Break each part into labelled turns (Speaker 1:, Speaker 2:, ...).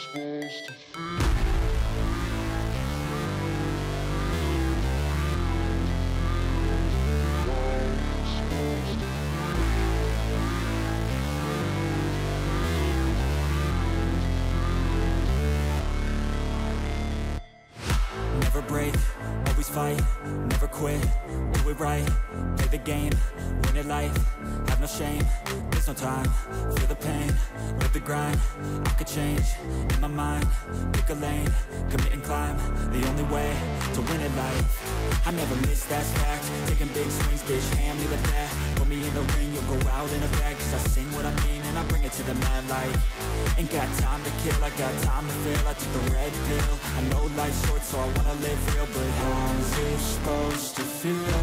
Speaker 1: Never break, always fight, never quit, do it right, play the game, win it life, have no shame, there's no time, feel the pain, live the grind, I could change, in my mind, pick a lane, commit and climb, the only way to win it life. I never miss, that's fact, taking big swings, bitch, hand me the bat, put me in the ring, you'll go out in a bag, cause I sing what I mean and I bring it to the mad light. Ain't got time to kill, I got time to feel, I took the red pill, I know life's short so I wanna live real, but how's it supposed to feel?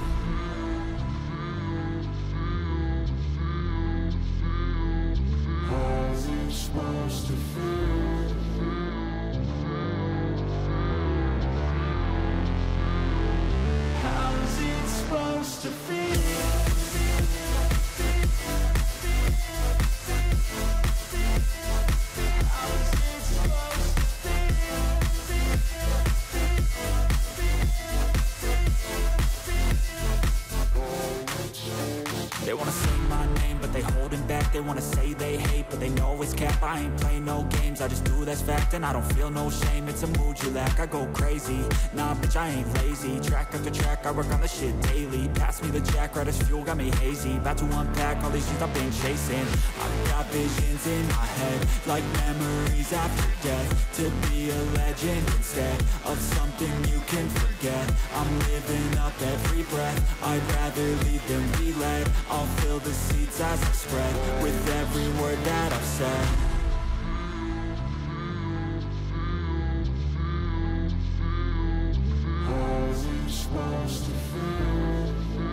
Speaker 1: How's it supposed to feel? How's it supposed to feel? They wanna say my name, but they holding back. They wanna say they hate, but they know it's cap. I ain't play no games, I just do that's fact. And I don't feel no shame, it's a mood you lack. I go crazy, nah bitch I ain't lazy. Track after track, I work on the shit daily. Pass me the jack, right as fuel, got me hazy. About to unpack all these things I've been chasing. I've got visions in my head, like memories after death. To be a legend instead of something you can forget. I'm living up every breath, I'd rather lead than be led. I'll fill the seats as I spread with every word that I've said. How's it supposed to feel?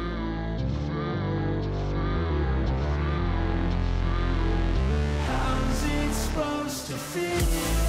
Speaker 1: How's it supposed to feel?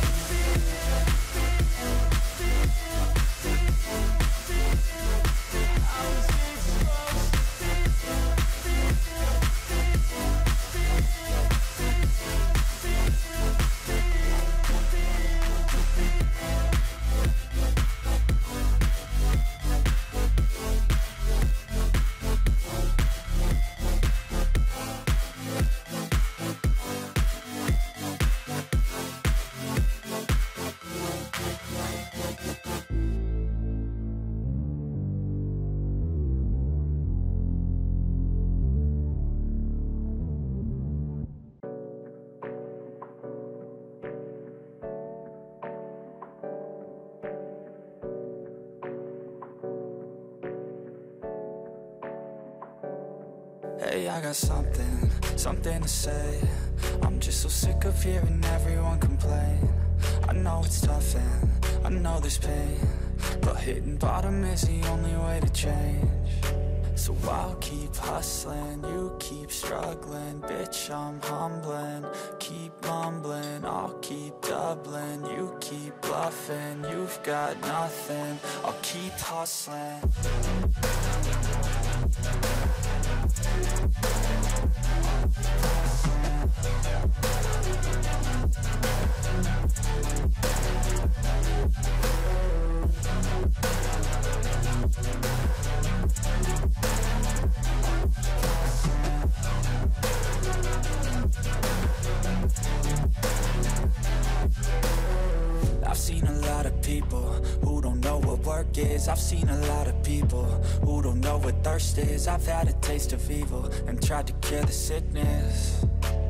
Speaker 1: Hey, I got something to say. I'm just so sick of hearing everyone complain. I know it's tough and I know there's pain, but hitting bottom is the only way to change. So I'll keep hustling, you keep struggling. Bitch, I'm humbling, keep mumbling. I'll keep doubling, you keep bluffing. You've got nothing, I'll keep hustling. I've seen a lot of people who don't know what work is. I've seen a lot of people who don't know what thirst is. I've had a taste of evil and tried to cure the sickness,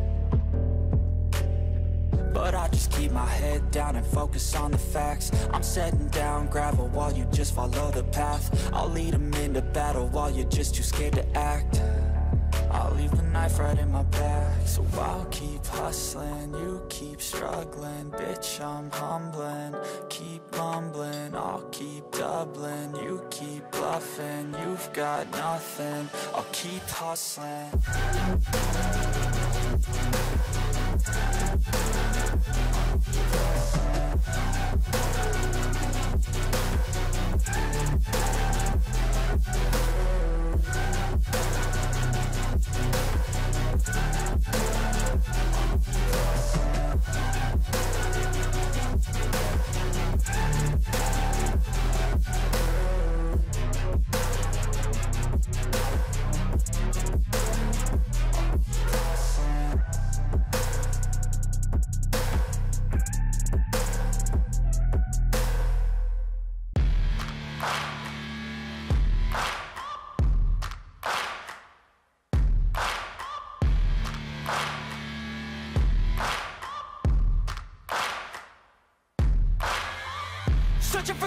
Speaker 1: but I just keep my head down and focus on the facts. I'm setting down gravel while you just follow the path. I'll lead them into battle while you're just too scared to act. I'll leave the knife right in my back. So I'll keep hustling, you keep struggling. Bitch, I'm humbling, keep mumbling. I'll keep doubling, you keep bluffing. You've got nothing, I'll keep hustling.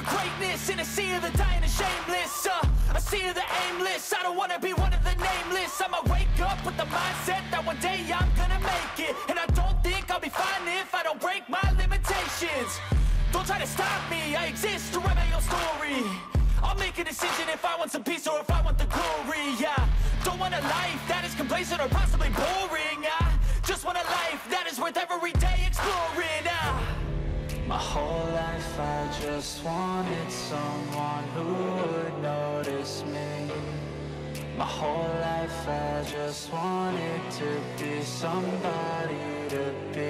Speaker 1: greatness in a sea of the dying and shameless, a sea of the aimless. I don't wanna be one of the nameless. I'ma wake up with the mindset that one day I'm gonna make it, and I don't think I'll be fine if I don't break my limitations. Don't try to stop me, I exist to write my own story. I'll make a decision if I want some peace or if I want the glory, yeah. Don't want a life that is complacent or possibly boring, I just want a life that is worth every day exploring, My whole life I just wanted someone who would notice me. My whole life I just wanted to be somebody to be.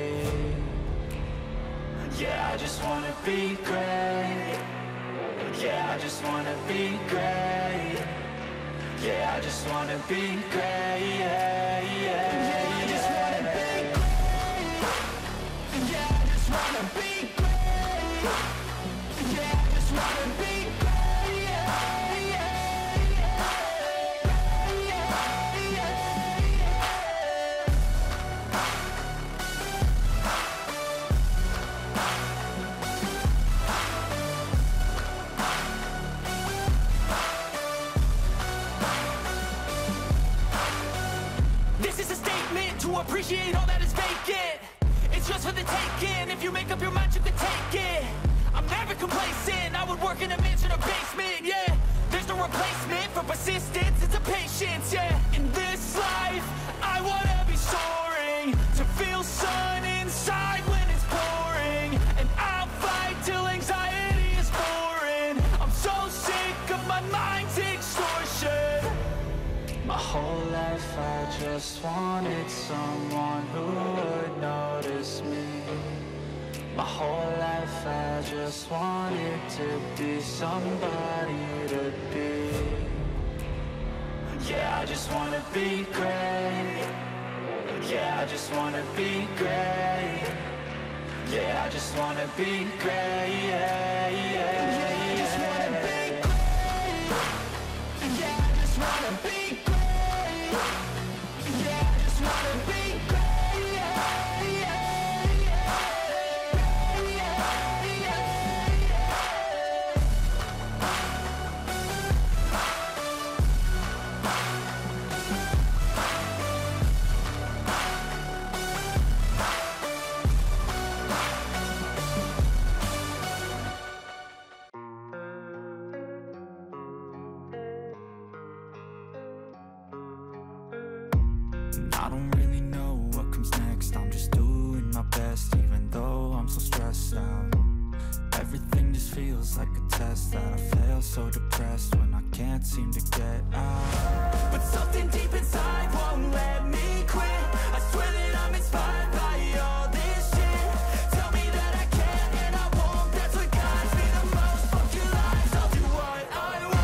Speaker 1: Yeah, I just wanna be great. Yeah, I just wanna be great. Yeah, I just wanna be great. Yeah, yeah, yeah, I just wanna be great. Yeah, I just wanna be great. Yeah, I just wanna be great. Yeah, yeah, yeah, yeah, yeah. This is a statement to appreciate all that is vacant. It's just for the taking. If you make up your mind, you can take it. I'm never complacent. I would work in a mansion or basement, yeah. There's no replacement for persistence, it's a patience, yeah. In this life, I wanna be soaring, to feel sun inside when it's pouring, and I'll fight till anxiety is boring. I'm so sick of my mind's extortion. My whole life I just wanted someone who would notice me. My whole life I just wanted to be somebody to be. Yeah, I just wanna be great. Yeah, I just wanna be great. Yeah, I just wanna be great. Yeah, yeah, yeah, I just wanna be great. Yeah, I just wanna be great. Yeah, I just wanna be great. Yeah, yeah, I don't really know what comes next. I'm just doing my best, even though I'm so stressed out. Everything just feels like a test that I fail, so depressed when I can't seem to get out. But something deep inside won't let me quit. I swear that I'm inspired by all this shit. Tell me that I can and I won't. That's what guides me the most. Fuck your lies, I'll do what I want.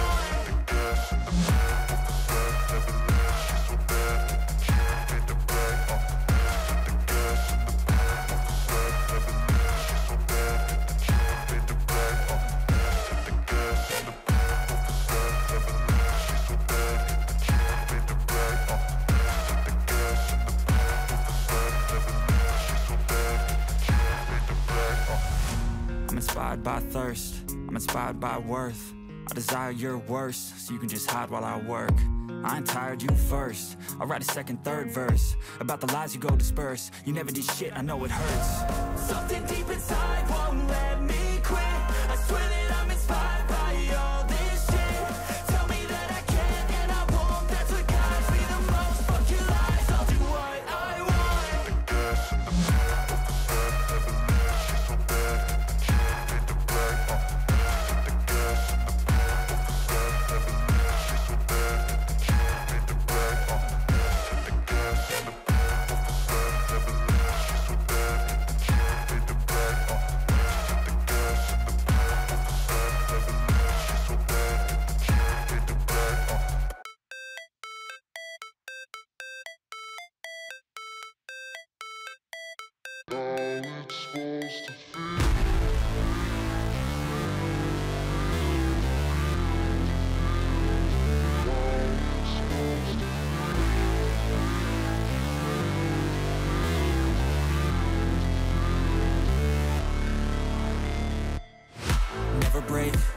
Speaker 1: Inspired by thirst, I'm inspired by worth. I desire your worst, so you can just hide while I work. I ain't tired, you first. I'll write a second, third verse about the lies you go disperse. You never did shit, I know it hurts. Something deep inside won't let me quit. I swear that I'm inspired by all this shit. Tell me that I can and I won't. That's what guides me the most. Fuck your lies, I'll do what I want. Never break,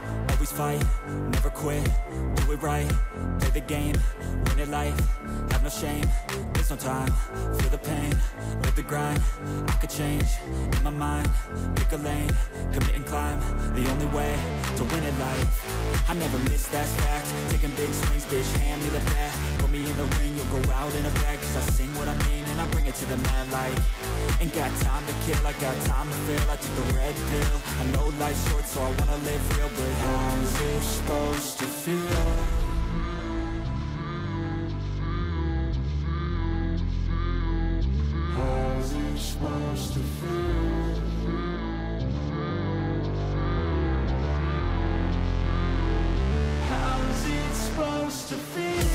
Speaker 1: quit, do it right, play the game, win it life, have no shame, there's no time, feel the pain, live the grind, I could change, in my mind, pick a lane, commit and climb, the only way to win at life, I never miss, that's fact, taking big swings, bitch, hand me the bat, put me in the ring, you'll go out in a bag, cause I sing what I mean and I bring it to the mad light, ain't got time to kill, I got time to feel, I took the red pill, I know life's short so I wanna live real, but how's it supposed to feel? How's it supposed to feel? How's it supposed to feel?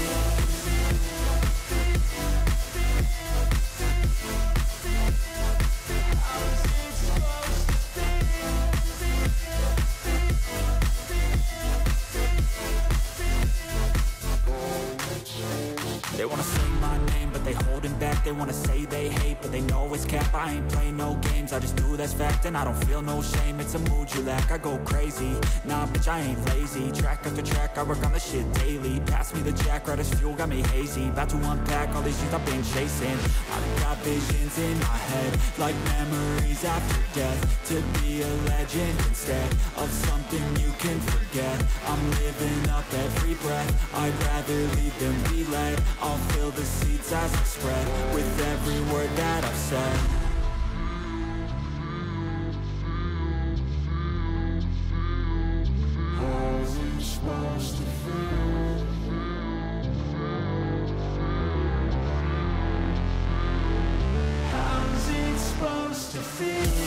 Speaker 1: They wanna say my name, but they holding back. They wanna say they hate, but they know it's cap. I ain't play no games, I just do, that's fact. And I don't feel no shame, it's a mood you lack. I go crazy, nah bitch I ain't lazy. Track after track, I work on this shit daily. Pass me the jack, right as fuel, got me hazy. About to unpack all these things I've been chasing. I've got visions in my head, like memories after death. To be a legend instead of something you can forget. I'm living up every breath, I'd rather lead than be led. I'll fill the seats as I spread with every word that I've said. How's it supposed to feel? How's it supposed to feel?